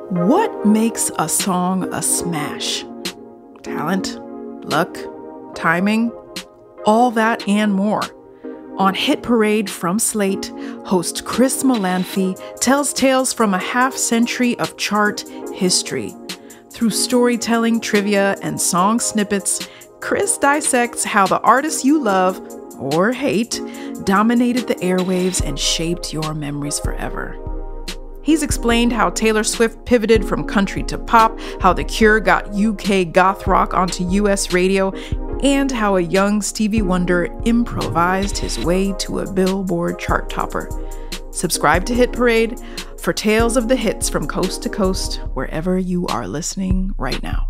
What makes a song a smash? Talent, luck, timing, all that and more. On Hit Parade from Slate, host Chris Molanphy tells tales from a half-century of chart history. Through storytelling, trivia, and song snippets, Chris dissects how the artists you love, or hate, dominated the airwaves and shaped your memories forever. He's explained how Taylor Swift pivoted from country to pop, how The Cure got UK goth rock onto US radio, and how a young Stevie Wonder improvised his way to a Billboard chart topper. Subscribe to Hit Parade for tales of the hits from coast to coast, wherever you are listening right now.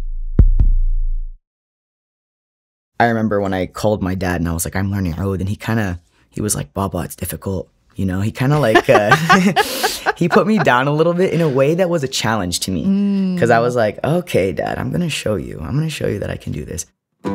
I remember when I called my dad and I was like, I'm learning oud, and he was like, Baba, it's difficult. You know, he kind of like, he put me down a little bit in a way that was a challenge to me. Because I was like, okay, Dad, I'm going to show you that I can do this.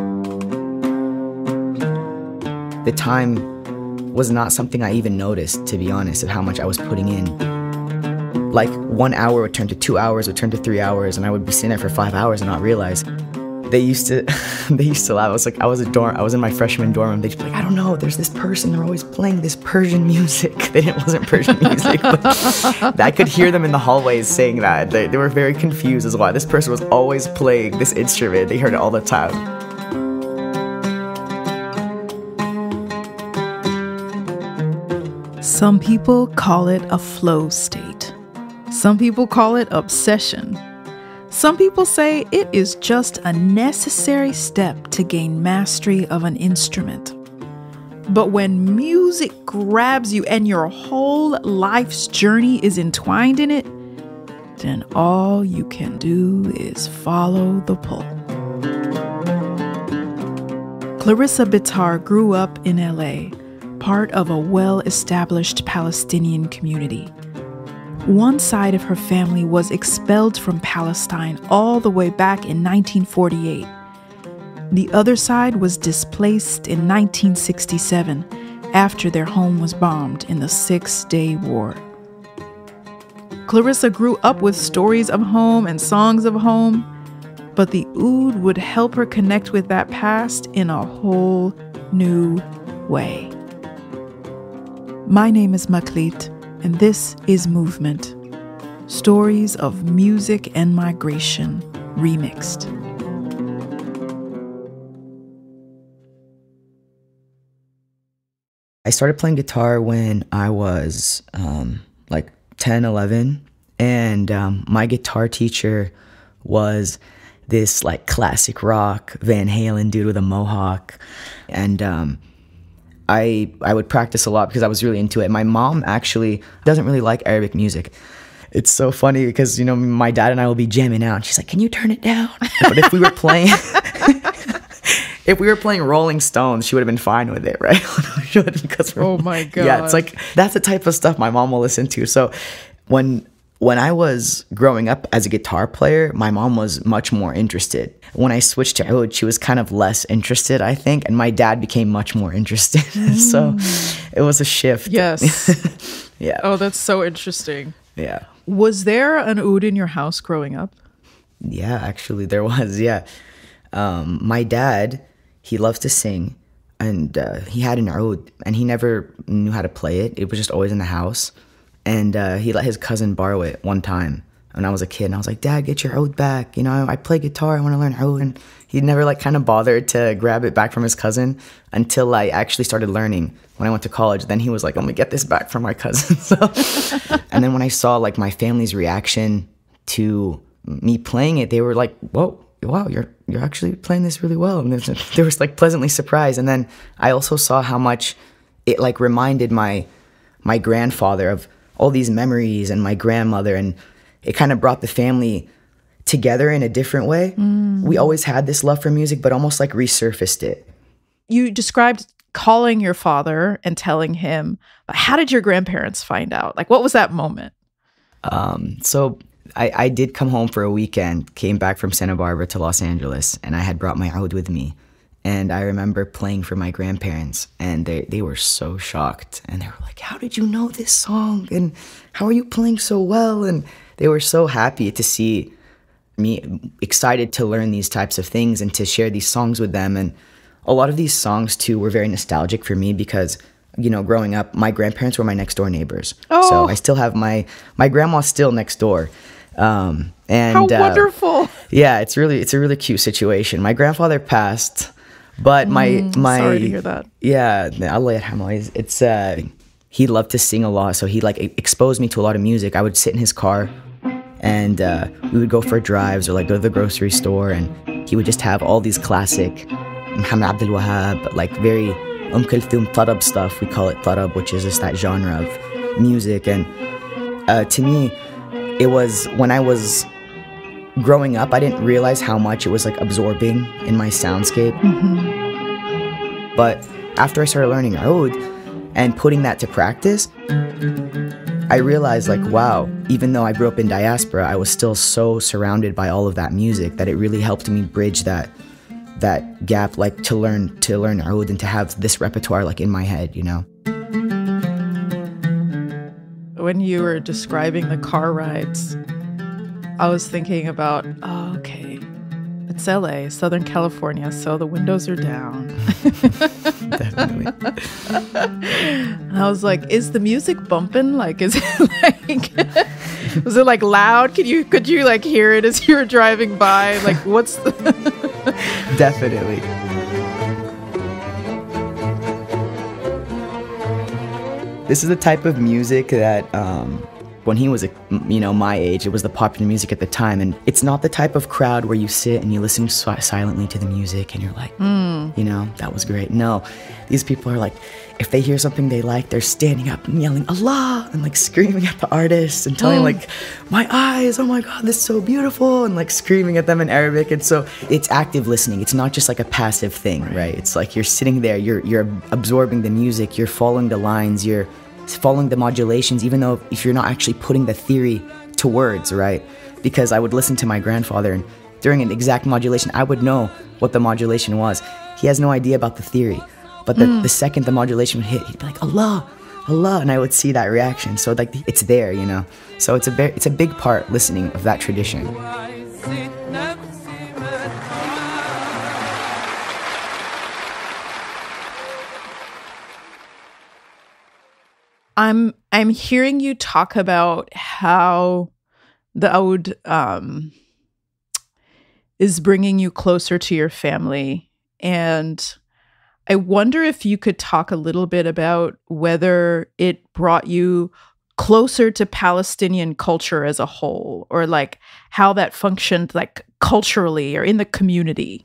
The time was not something I even noticed, to be honest, of how much I was putting in. Like 1 hour would turn to 2 hours, would turn to 3 hours, and I would be sitting there for 5 hours and not realize. They used to laugh. I was in my freshman dorm room. They'd be like, I don't know, there's this person, they're always playing this Persian music. It wasn't Persian music, but I could hear them in the hallways saying that. They were very confused as why this person was always playing this instrument. They heard it all the time. Some people call it a flow state. Some people call it obsession. Some people say it is just a necessary step to gain mastery of an instrument. But when music grabs you and your whole life's journey is entwined in it, then all you can do is follow the pull. Clarissa Bitar grew up in LA, part of a well-established Palestinian community. One side of her family was expelled from Palestine all the way back in 1948. The other side was displaced in 1967 after their home was bombed in the Six-Day War. Clarissa grew up with stories of home and songs of home, but the oud would help her connect with that past in a whole new way. My name is Meklit, and this is Movement, stories of music and migration remixed. I started playing guitar when I was like 10, 11, and my guitar teacher was this like classic rock Van Halen dude with a mohawk, and I would practice a lot because I was really into it. My mom actually doesn't really like Arabic music. It's so funny because, you know, my dad and I will be jamming out. And she's like, can you turn it down? But if we were playing, Rolling Stones, she would have been fine with it, right? Oh my God. Yeah, it's like, that's the type of stuff my mom will listen to. So when I was growing up as a guitar player, my mom was much more interested. When I switched to oud, she was kind of less interested, I think, and my dad became much more interested. So it was a shift. Yes. Yeah. Oh, that's so interesting. Yeah. Was there an oud in your house growing up? Yeah, actually there was, yeah. My dad, he loves to sing, and he had an oud, and he never knew how to play it. It was just always in the house. And he let his cousin borrow it one time when I was a kid. And I was like, Dad, get your oud back. You know, I play guitar. I want to learn oud. And he never like kind of bothered to grab it back from his cousin until I actually started learning when I went to college. Then he was like, let me get this back from my cousin. And then when I saw like my family's reaction to me playing it, they were like, whoa, wow, you're actually playing this really well. And they were like pleasantly surprised. And then I also saw how much it like reminded my grandfather of all these memories and my grandmother, and it kind of brought the family together in a different way. We always had this love for music, but almost like resurfaced it. You described calling your father and telling him, but how did your grandparents find out? Like, what was that moment? So I did come home for a weekend, came back from Santa Barbara to Los Angeles, and I had brought my oud with me. And I remember playing for my grandparents, and they were so shocked. And they were like, how did you know this song? And how are you playing so well? And they were so happy to see me excited to learn these types of things and to share these songs with them. And a lot of these songs too were very nostalgic for me because, you know, growing up, my grandparents were my next door neighbors. Oh. So I still have my grandma's still next door. And how wonderful. Yeah, it's a really cute situation. My grandfather passed, but my sorry to hear that. Yeah, Allah yarhamah. It's he loved to sing a lot, so he like exposed me to a lot of music. I would sit in his car and we would go for drives or like go to the grocery store, and he would just have all these classic Muhammad Abdul Wahab, like very Kulthum tarab stuff. We call it tarab, which is just that genre of music. And to me, it was when I was growing up, I didn't realize how much it was like absorbing in my soundscape. Mm-hmm. But after I started learning oud and putting that to practice, I realized like, wow, even though I grew up in diaspora, I was still so surrounded by all of that music that it really helped me bridge that gap, like to learn oud and to have this repertoire like in my head, you know. When you were describing the car rides, I was thinking about, oh, okay, it's LA, Southern California, so the windows are down. Definitely. And I was like, is the music bumping? Like, is it like, was it like loud? Could you like hear it as you were driving by? Like, what's the... Definitely. This is the type of music that when he was, my age, it was the popular music at the time. And it's not the type of crowd where you sit and you listen silently to the music and you're like, that was great. No, these people are like, if they hear something they like, they're standing up and yelling Allah and like screaming at the artists and telling like, my eyes, oh my God, this is so beautiful, and like screaming at them in Arabic. And so it's active listening. It's not just like a passive thing, right? It's like you're sitting there, you're absorbing the music, you're following the lines, you're following the modulations, even though if you're not actually putting the theory to words, right? Because I would listen to my grandfather, and during an exact modulation, I would know what the modulation was. He has no idea about the theory. But the second the modulation would hit, he'd be like, Allah, Allah, and I would see that reaction. So like it's there, you know. So it's a big part listening of that tradition. I'm hearing you talk about how the oud is bringing you closer to your family, and I wonder if you could talk a little bit about whether it brought you closer to Palestinian culture as a whole, or like how that functioned like culturally or in the community.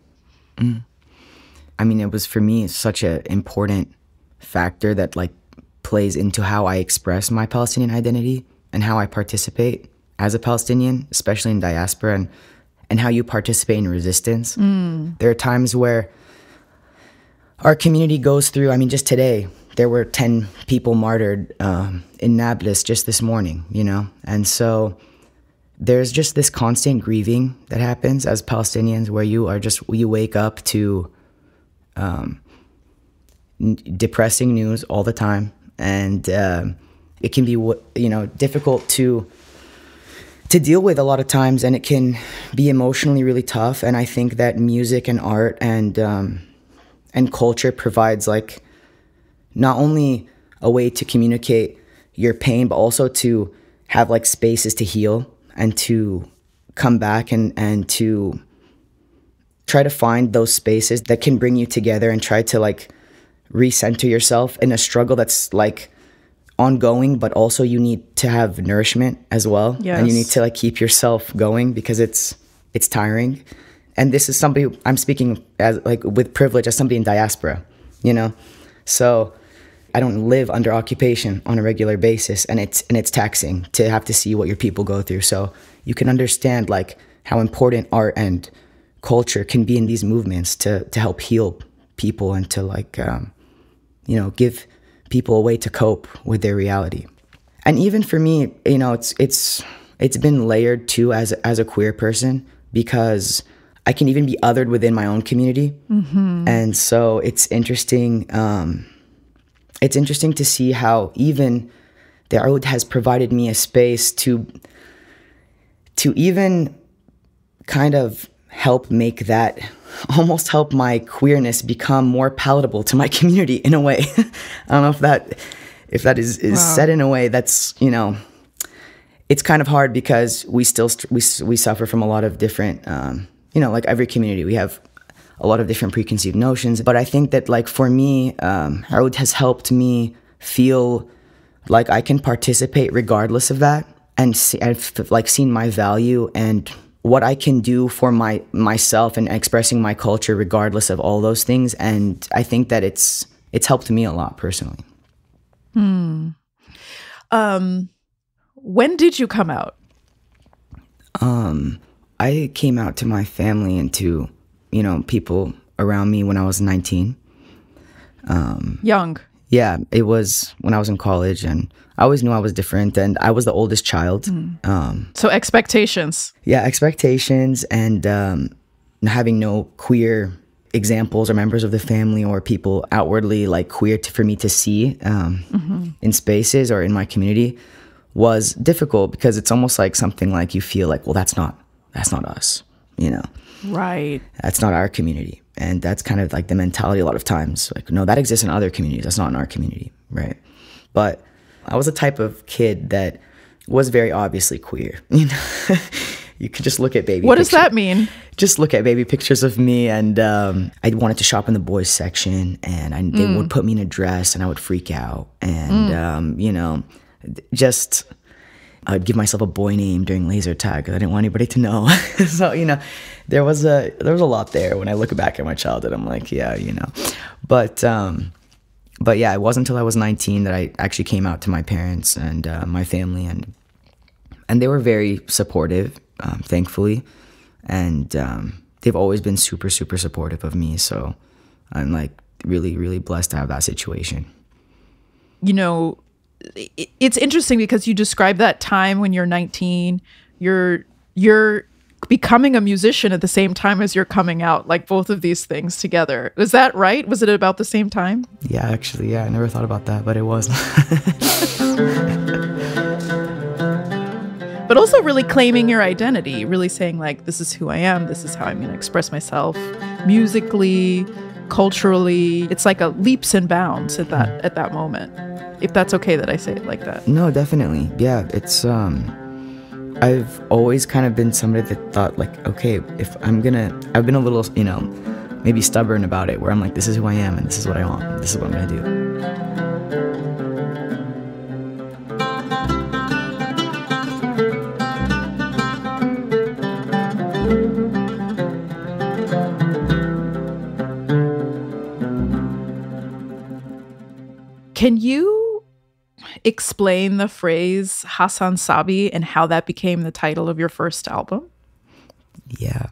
I mean, it was for me such an important factor that like plays into how I express my Palestinian identity and how I participate as a Palestinian, especially in diaspora, and how you participate in resistance. There are times where our community goes through, I mean, just today, there were 10 people martyred in Nablus just this morning, you know? And so there's just this constant grieving that happens as Palestinians where you wake up to depressing news all the time. And it can be, difficult to deal with a lot of times, and it can be emotionally really tough. And I think that music and art and culture provides like not only a way to communicate your pain, but also to have like spaces to heal and to come back and to try to find those spaces that can bring you together and try to like recenter yourself in a struggle that's like ongoing, but also you need to have nourishment as well. Yes. And you need to like keep yourself going because it's tiring. And this is somebody I'm speaking as like with privilege as somebody in diaspora, you know? So I don't live under occupation on a regular basis, and it's taxing to have to see what your people go through. So you can understand like how important art and culture can be in these movements to help heal people and to like, give people a way to cope with their reality. And even for me, it's been layered too as a queer person, because I can even be othered within my own community. Mm-hmm. And so it's interesting. It's interesting to see how even the oud has provided me a space to to even kind of almost help my queerness become more palatable to my community in a way. I don't know if that is wow. said in a way that's, it's kind of hard because we still we suffer from a lot of different, like every community, we have a lot of different preconceived notions. But I think that, like, for me, Oud has helped me feel like I can participate regardless of that, and I've like seen my value and what I can do for myself and expressing my culture regardless of all those things. And I think that it's helped me a lot personally. When did you come out? I came out to my family and to, people around me when I was 19. Young. Yeah, it was when I was in college, and I always knew I was different, and I was the oldest child. So expectations. Yeah, expectations, and having no queer examples or members of the family or people outwardly like queer for me to see in spaces or in my community was difficult, because it's almost like something like you feel like, well, that's not us, Right. That's not our community. And that's kind of like the mentality a lot of times. Like, no, that exists in other communities. That's not in our community, right? But I was a type of kid that was very obviously queer. You could just look at baby What pictures. Does that mean? Just look at baby pictures of me, and I wanted to shop in the boys section, and they would put me in a dress, and I would freak out. And, just I would give myself a boy name during laser tag because I didn't want anybody to know. So, there was a lot there. When I look back at my childhood, I'm like, yeah, But yeah, it wasn't until I was 19 that I actually came out to my parents and my family, and they were very supportive, thankfully, and they've always been super, super supportive of me. So I'm like really, really blessed to have that situation. It's interesting because you describe that time when you're 19, you're becoming a musician at the same time as you're coming out, like both of these things together. Is that right? Was it about the same time? Yeah, actually, yeah. I never thought about that, but it was. But also really claiming your identity, really saying like, this is who I am. This is how I'm going to express myself musically, culturally. It's like a leaps and bounds at that moment. If that's okay that I say it like that. No, definitely. Yeah, it's I've always kind of been somebody that thought like, okay, if I've been a little, maybe stubborn about it, where I'm like, this is who I am and this is what I want. And this is what I'm going to do. Can you explain the phrase Hassan Sabi and how that became the title of your first album? Yeah.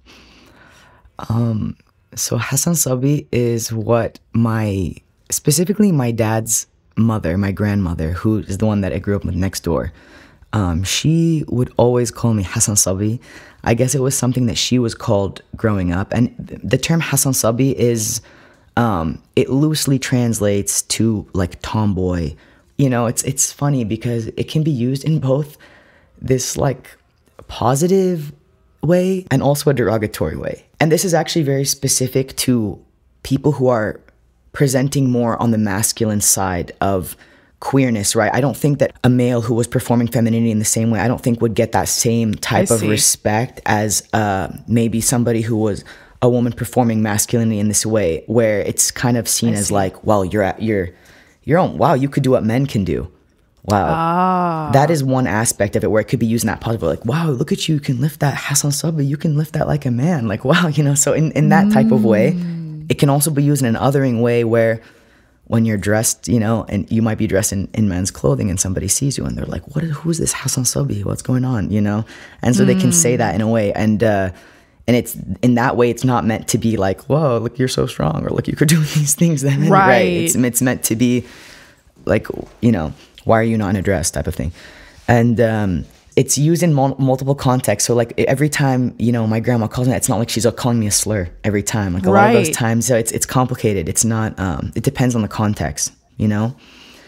So Hassan Sabi is what specifically my dad's mother, my grandmother, who is the one that I grew up with next door. She would always call me Hassan Sabi. I guess it was something that she was called growing up. And the term Hassan Sabi is, it loosely translates to like tomboy. It's funny because it can be used in both this like positive way and also a derogatory way. And this is actually very specific to people who are presenting more on the masculine side of queerness, right? I don't think that a male who was performing femininity in the same way, I don't think would get that same type of respect as maybe somebody who was a woman performing masculinity in this way, where it's kind of seen as like, well, you're on, wow, you could do what men can do. Wow. That is one aspect of it where it could be used in that positive way. Like, wow, look at you. You can lift that Hassan Sabi. You can lift that like a man. Like, wow, so in that type of way, it can also be used in an othering way where when you're dressed, and you might be dressed in men's clothing and somebody sees you and they're like, who is this Hassan Sabi? What's going on? And so they can say that in a way. And it's in that way, it's not meant to be like, whoa, look, you're so strong, or look, you could do these things. Right. It's meant to be like, why are you not in a dress type of thing. And it's used in multiple contexts. So like every time, my grandma calls me, it's not like she's calling me a slur every time. Like a lot of those times, so it's complicated. It's not, it depends on the context,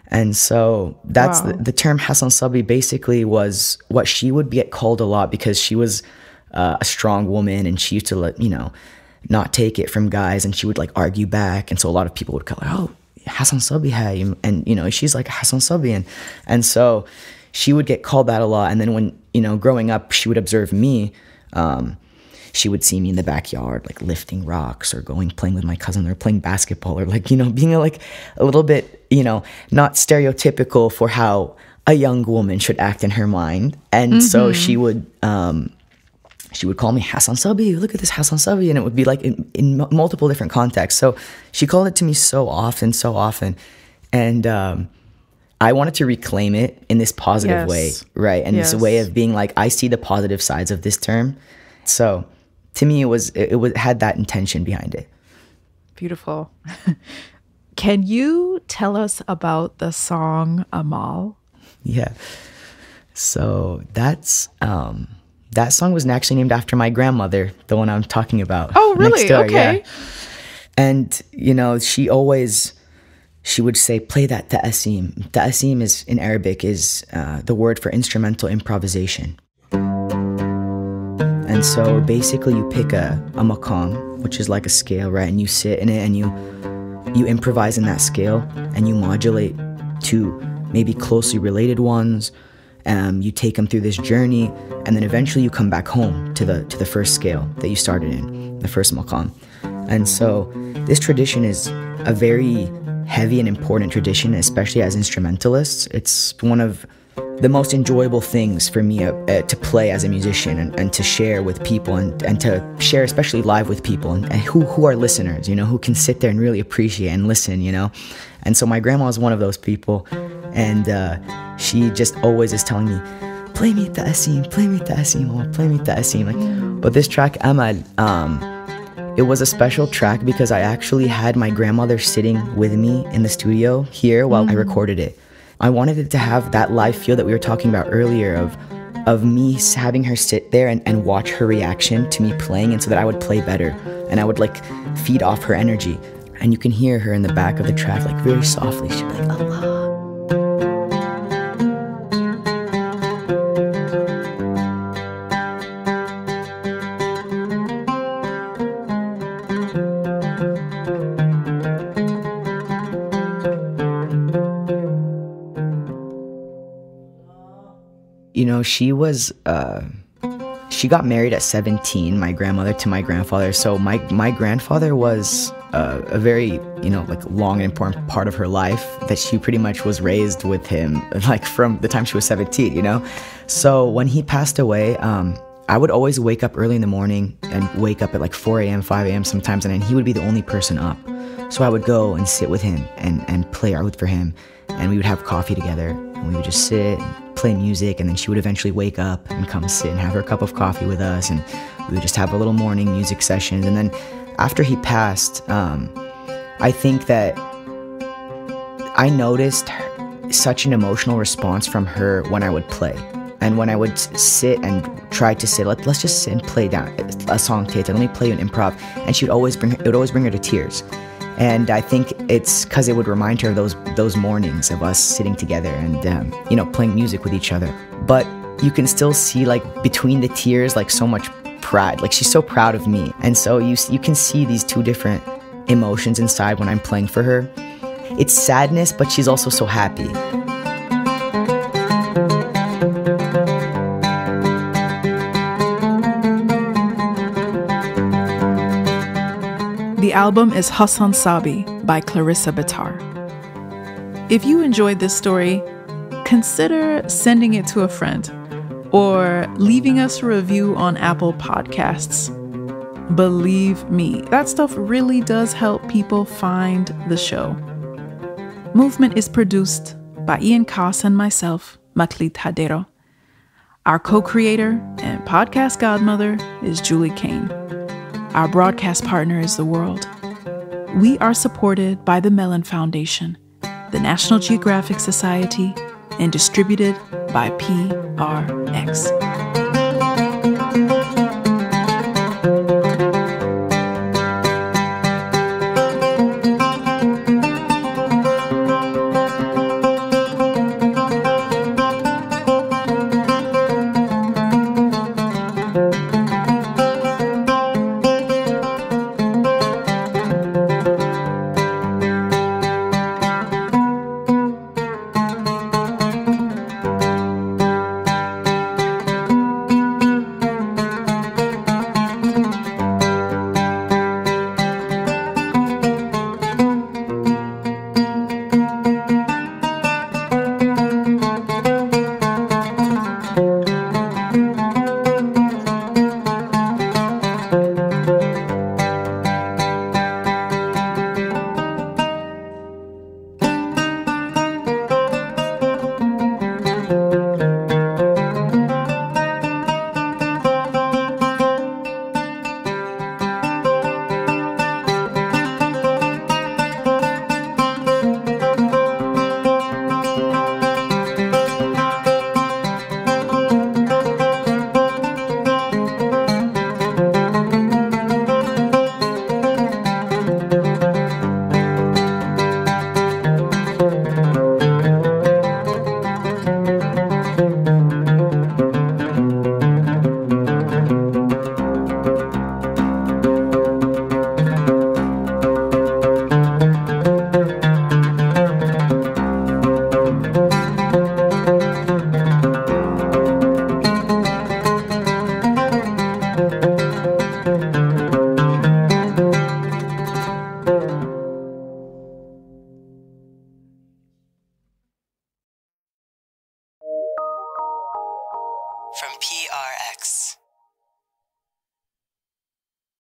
And so that's Wow. the term Hassan Sabi basically was what she would get called a lot because she was a strong woman and she used to not take it from guys, and she would like argue back. And so a lot of people would call her, oh, Hassan Sabi hai. And, she's like Hassan Sabi. And so she would get called that a lot. And then when, growing up, she would observe me. She would see me in the backyard, like lifting rocks or playing with my cousin or playing basketball or like, being a little bit, not stereotypical for how a young woman should act in her mind. And so she would call me Hassan Sabi, look at this Hassan Sabi. And it would be like in multiple different contexts. So she called it to me so often. And I wanted to reclaim it in this positive way, right? And it's a way of being like, I see the positive sides of this term. So to me, it had that intention behind it. Beautiful. Can you tell us about the song Amal? Yeah. So that song was actually named after my grandmother, the one I'm talking about. Oh, really? Next door, okay. Yeah. And, she would say, play that ta'asim. Ta'asim is, in Arabic, is the word for instrumental improvisation. And so basically you pick a maqam, which is like a scale, right? And you sit in it and you improvise in that scale and you modulate to maybe closely related ones. You take them through this journey, and then eventually you come back home to the first scale that you started in, the first maqam. And so this tradition is a very heavy and important tradition, especially as instrumentalists. It's one of the most enjoyable things for me to play as a musician and to share with people and to share especially live with people and who are listeners, who can sit there and really appreciate and listen, And so my grandma is one of those people, and she just always is telling me, play me ta'asim, play me ta'asim, play me ta'asim. But this track, Amal, it was a special track because I actually had my grandmother sitting with me in the studio here while I recorded it. I wanted it to have that live feel that we were talking about earlier of me having her sit there and watch her reaction to me playing, and so that I would play better and I would feed off her energy. And you can hear her in the back of the track, very softly. She'd be like, Allah. She got married at 17, my grandmother, to my grandfather. So my grandfather was a very, long and important part of her life, that she pretty much was raised with him, from the time she was 17, So when he passed away, I would always wake up early in the morning and wake up at 4 a.m., 5 a.m. sometimes, and then he would be the only person up. So I would go and sit with him and play oud for him, and we would have coffee together, and we would just sit and play music, and then she would eventually wake up and come sit and have her cup of coffee with us, and we would just have a little morning music sessions. And then after he passed, I think that I noticed such an emotional response from her when I would play. And when I would sit and try to say, let's just sit and play down a song, Teta, let me play you an improv, and it would always bring her to tears. And I think it's because it would remind her of those mornings of us sitting together and, playing music with each other. But you can still see, between the tears, so much pride. She's so proud of me. And so you can see these two different emotions inside when I'm playing for her. It's sadness, but she's also so happy. The album is Hassan Sabi by Clarissa Bitar. If you enjoyed this story, consider sending it to a friend or leaving us a review on Apple Podcasts. Believe me, that stuff really does help people find the show. Movement is produced by Ian Koss and myself, Meklit Hadero. Our co-creator and podcast godmother is Julie Kane. Our broadcast partner is The World. We are supported by the Mellon Foundation, the National Geographic Society, and distributed by PRX. you.